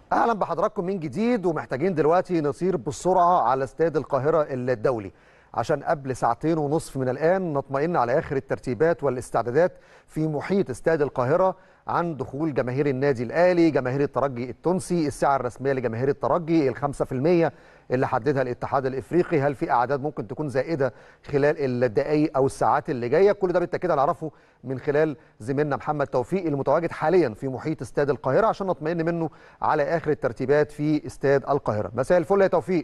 اهلا بحضراتكم من جديد، ومحتاجين دلوقتي نصير بسرعه على استاد القاهره الدولي عشان قبل ساعتين ونصف من الان نطمئن على اخر الترتيبات والاستعدادات في محيط استاد القاهره عن دخول جماهير النادي الاهلي، جماهير الترجي التونسي. السعه الرسميه لجماهير الترجي ال5% اللي حددها الاتحاد الافريقي. هل في اعداد ممكن تكون زائده خلال الدقائق او الساعات اللي جايه؟ كل ده بالتاكيد هنعرفه من خلال زميلنا محمد توفيق المتواجد حاليا في محيط استاد القاهره عشان نطمئن منه على اخر الترتيبات في استاد القاهره. مساء الفل يا توفيق.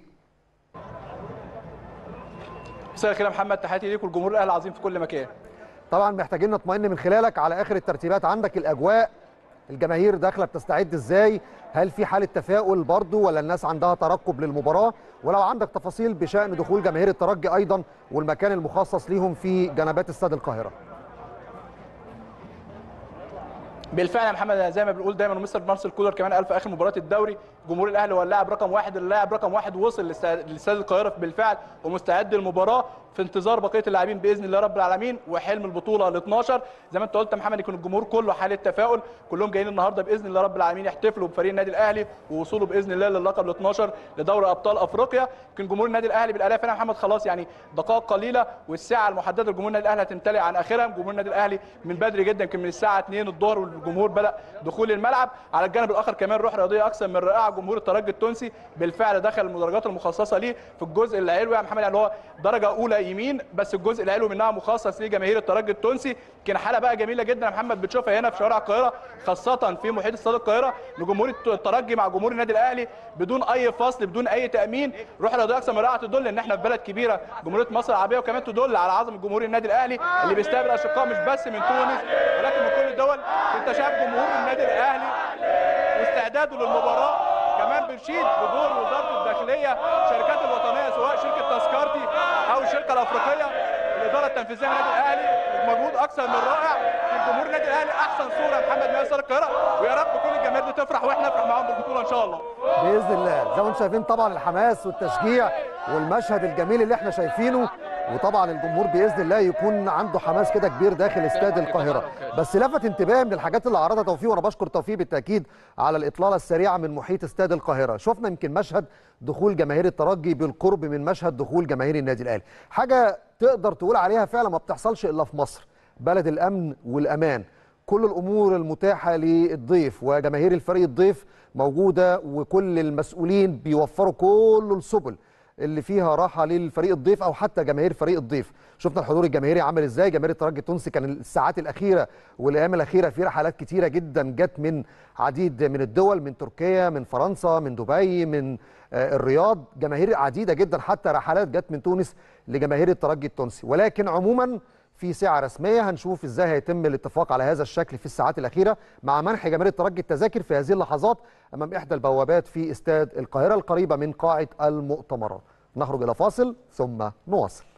مساء الخير يا محمد، تحياتي ليك والجمهور الاهلي العظيم في كل مكان. طبعا محتاجين نطمئن من خلالك على اخر الترتيبات. عندك الاجواء، الجماهير داخله بتستعد ازاي؟ هل في حاله تفاؤل برضو ولا الناس عندها ترقب للمباراه؟ ولو عندك تفاصيل بشان دخول جماهير الترجي ايضا والمكان المخصص ليهم في جنبات استاد القاهره. بالفعل يا محمد، زي ما بنقول دايما ومستر مارسيل كولر كمان قال في اخر مباراه الدوري جمهور الاهلي هو اللاعب رقم واحد. اللاعب رقم واحد وصل لاستاد القاهره بالفعل ومستعد للمباراه في انتظار بقيه اللاعبين باذن الله رب العالمين وحلم البطوله ال 12. زي ما انت قلت يا محمد يكون الجمهور كله حاله تفاؤل، كلهم جايين النهارده باذن الله رب العالمين يحتفلوا بفريق النادي الاهلي ووصوله باذن الله للقب ال 12 لدوري ابطال افريقيا. يمكن جمهور النادي الاهلي بالالاف هنا يا محمد خلاص، يعني دقائق قليله والساعه المحدده لجمهور النادي الاهلي هتمتلئ عن اخرها. جمهور النادي الاهلي من بدري جدا، يمكن من الساعه 2 الظهر والجمهور بدا دخول الملعب. على الجانب الاخر كمان روح رياضيه اكثر من رائعه، جمهور الترجي التونسي بالفعل دخل المدرجات المخصصه ليه في الجزء العلوي يا محمد، يعني هو درجه اولى يمين بس الجزء العلوي منها مخصص لجماهير الترجي التونسي. كان حاله بقى جميله جدا يا محمد بتشوفها هنا في شوارع القاهره خاصه في محيط استاد القاهره لجمهور الترجي مع جمهور النادي الاهلي بدون اي فصل بدون اي تامين. روح رياضيه اكثر من رائعه تدل ان احنا في بلد كبيره جمهوريه مصر العربيه، وكمان تدل على عظمه جمهور النادي الاهلي اللي بيستقبل اشقاء مش بس من تونس ولكن من كل الدول. انت شايف جمهور النادي الاهلي واستعداده للمباراه. كمان بنشيد بدور وزاره الداخليه، الشركات الوطنيه سواء شركه تذكرتي او الشركه الافريقيه، الاداره التنفيذيه للنادي الاهلي مجهود اكثر من رائع. جمهور النادي الاهلي احسن صوره محمد من استاد القاهره، ويا رب كل الجماهير دي تفرح واحنا نفرح معاهم بالبطوله ان شاء الله باذن الله. زي ما انتم شايفين طبعا الحماس والتشجيع والمشهد الجميل اللي احنا شايفينه، وطبعا الجمهور باذن الله يكون عنده حماس كده كبير داخل استاد القاهره. بس لفت انتباهي من الحاجات اللي عرضها توفيق، وانا بشكر توفيق بالتاكيد على الاطلاله السريعه من محيط استاد القاهره. شفنا يمكن مشهد دخول جماهير الترجي بالقرب من مشهد دخول جماهير النادي الاهلي، حاجه تقدر تقول عليها فعلا ما بتحصلش الا في مصر، بلد الامن والامان. كل الامور المتاحه للضيف وجماهير الفريق الضيف موجوده، وكل المسؤولين بيوفروا كل السبل اللي فيها راحه للفريق الضيف او حتى جماهير فريق الضيف. شفنا الحضور الجماهيري عامل ازاي. جماهير الترجي التونسي كان الساعات الاخيره والايام الاخيره في رحلات كتيره جدا جت من عديد من الدول، من تركيا، من فرنسا، من دبي، من الرياض. جماهير عديده جدا، حتى رحلات جت من تونس لجماهير الترجي التونسي. ولكن عموما في ساعه رسميه هنشوف ازاي هيتم الاتفاق على هذا الشكل في الساعات الاخيره مع منح جماهير الترجي التذاكر في هذه اللحظات امام احدى البوابات في استاد القاهره القريبه من قاعه المؤتمرات. نخرج الى فاصل ثم نواصل.